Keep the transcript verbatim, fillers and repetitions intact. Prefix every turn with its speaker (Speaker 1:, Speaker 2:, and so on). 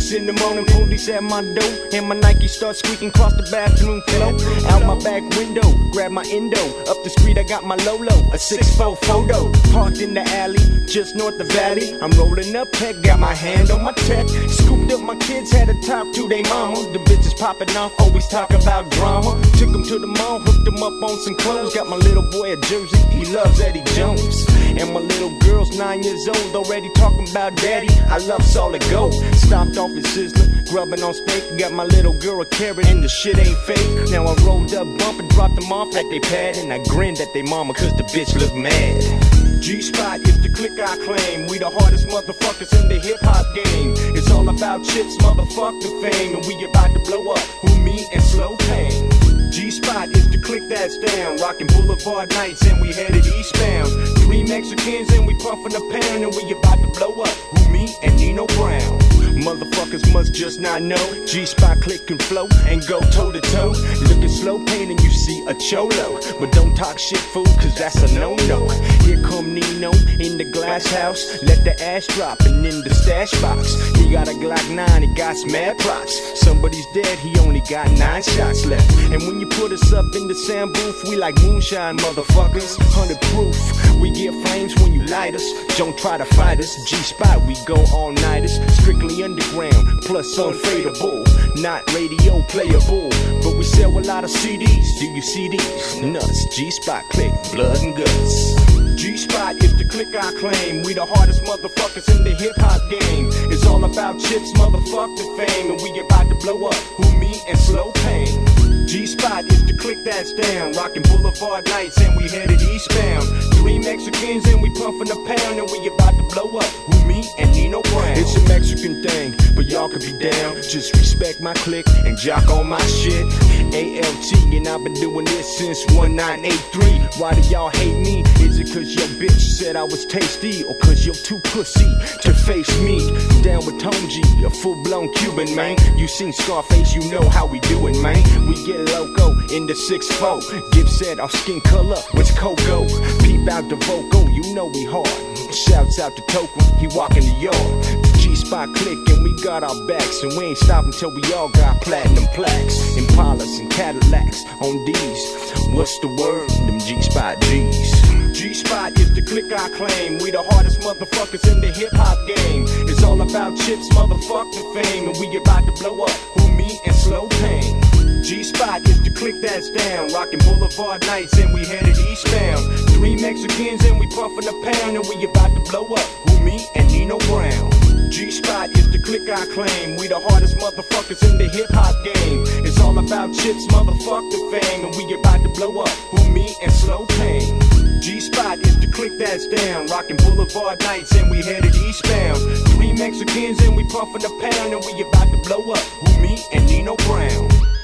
Speaker 1: Six in the morning, police at my door, and my Nike starts squeaking across the bathroom floor. Out my back window, grab my endo. Up the street, I got my Lolo, a six four photo. Parked in the alley, just north the valley. I'm rolling up tech, got my hand on my tech. Scooped up my kids, had to talk to they mama. The bitches popping off, always talk about drama. Took them to the mall, hooked them up on some clothes. Got my little boy a jersey, he loves Eddie Jones. And my little girl's nine years old, already talking about daddy. I love solid gold. Stopped off at Sizzler, grubbing on steak. Got my little girl a carrot and the shit ain't fake. Now I rolled up bump and dropped them off at they pad, and I grinned at they mama cause the bitch look mad. G-Spot is the clique I claim. We the hardest motherfuckers in the hip-hop game. It's all about chips, motherfuck the fame. And we about to blow up, who me and Slow Pain. G-Spot is the clique that's down, rockin' Boulevard nights and we headed eastbound. Three Mexicans and we puffin' a pound, and we about to blow up, who me and Nino Brown. Motherfuckers must just not know G-Spot click can flow and go toe to toe. Look at Slow Pain and you see a cholo, but don't talk shit, fool, cause that's a no-no. Here come Nino in the glass house, let the ash drop and in the stash box. He got a Glock nine, he got some mad props. Somebody's dead, he only got nine shots left. And when you put us up in the sound booth, we like moonshine, motherfuckers. Hundred proof, we get flames when you light us. Don't try to fight us, G-Spot, we go all-nighters. Strictly underground, plus unfadable. Not radio playable, but we sell a lot of C Ds. Do you see these? Nuts, G-Spot click, blood and guts. G-Spot is the clique I claim. We the hardest motherfuckers in the hip-hop game. It's all about chips, motherfuck the fame. And we about to blow up, who me and Slow Pain. G-Spot is the clique that's down, rockin' Boulevard nights and we headed eastbound. Three Mexicans and we puffin' a pound, and we about to blow up, who me and Nino Brown. It's a Mexican thing, but y'all could be down. Just respect my clique and jock on my shit. A L T, and I've been doing this since nineteen eighty-three. Why do y'all hate me? Is it cause your bitch said I was tasty, or cause you're too pussy to face me? Down with Tone G, a full-blown Cuban, man. You seen Scarface, you know how we do it, man. We get loco in the six four. Gibbs said our skin color was Coco. Peep out the vocal, you know we hard. Shouts out to Token, he walking the yard. The G-Spot click and we got our backs, and we ain't stopping till we all got platinum plaques. Impalas and Cadillacs on these. What's the word? Them G-Spot G's. G-Spot is the clique I claim. We the hardest motherfuckers in the hip-hop game. It's all about chips, motherfuck the fame. And we about to blow up, who me and Slow Pain. G-Spot is the clique that's down, rockin' Boulevard nights and we headed eastbound. Three Mexicans and we puffin' a pound, and we about to blow up, who me and Nino Brown. G-Spot is the clique I claim. We the hardest motherfuckers in the hip-hop game. It's all about chips, motherfuck the fame. And we about to blow up, who me and Slow Pain. G-Spot is the clique that's down, rockin' Boulevard nights and we headed eastbound. Three Mexicans and we puffin' a pound, and we about to blow up, who me and Nino Brown.